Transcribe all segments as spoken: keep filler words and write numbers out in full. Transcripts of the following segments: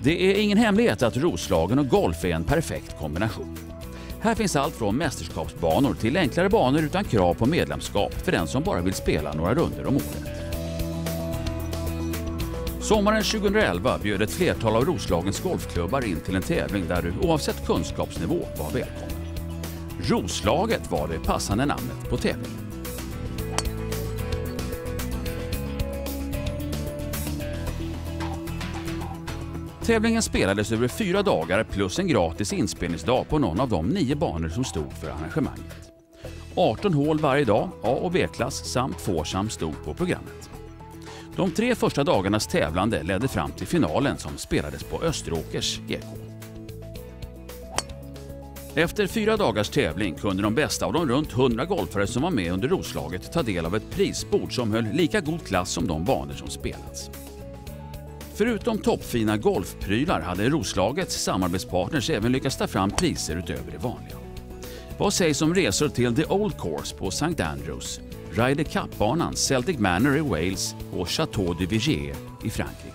Det är ingen hemlighet att Roslagen och golf är en perfekt kombination. Här finns allt från mästerskapsbanor till enklare banor utan krav på medlemskap för den som bara vill spela några runder om året. Sommaren tjugohundraelva bjöd ett flertal av Roslagens golfklubbar in till en tävling där du oavsett kunskapsnivå var välkommen. Roslaget var det passande namnet på tävlingen. Tävlingen spelades över fyra dagar plus en gratis inspelningsdag på någon av de nio banor som stod för arrangemanget. arton hål varje dag, A- och B-klass samt foursome stod på programmet. De tre första dagarnas tävlande ledde fram till finalen som spelades på Österåkers E K. Efter fyra dagars tävling kunde de bästa av de runt hundra golfare som var med under Roslaget ta del av ett prisbord som höll lika god klass som de banor som spelats. Förutom toppfina golfprylar hade Roslagets samarbetspartners även lyckats ta fram priser utöver det vanliga. Vad sägs om resor till The Old Course på Sankt Andrews, Ryder Cup-banan Celtic Manor i Wales och Chateau de Vigier i Frankrike?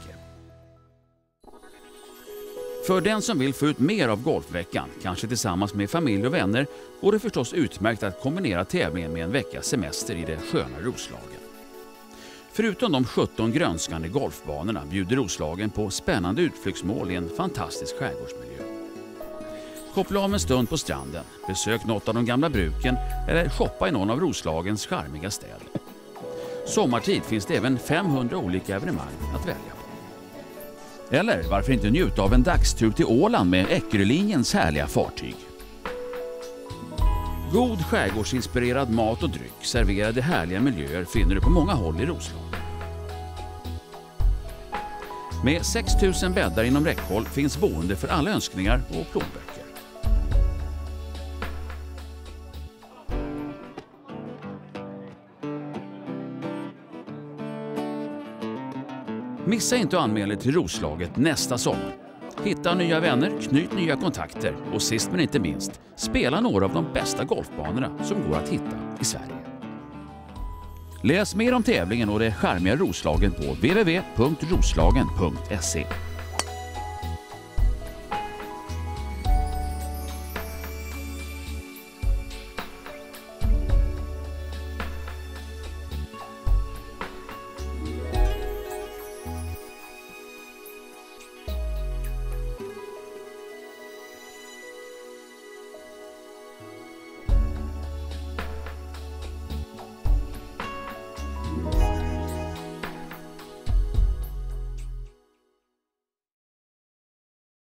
För den som vill få ut mer av golfveckan, kanske tillsammans med familj och vänner, går det förstås utmärkt att kombinera tävlingen med en veckas semester i det sköna Roslagen. Förutom de sjutton grönskande golfbanorna bjuder Roslagen på spännande utflyktsmål i en fantastisk skärgårdsmiljö. Koppla av en stund på stranden, besök något av de gamla bruken eller shoppa i någon av Roslagens charmiga städer. Sommartid finns det även femhundra olika evenemang att välja på. Eller varför inte njuta av en dagstur till Åland med Eckerölinjens härliga fartyg. God skärgårdsinspirerad mat och dryck serverade härliga miljöer finner du på många håll i Roslagen. Med sex tusen bäddar inom räckhåll finns boende för alla önskningar och plånböcker. Missa inte att anmäla dig till Roslaget nästa sommar. Hitta nya vänner, knyt nya kontakter och sist men inte minst, spela några av de bästa golfbanorna som går att hitta i Sverige. Läs mer om tävlingen och det charmiga Roslagen på w w w punkt roslagen punkt se.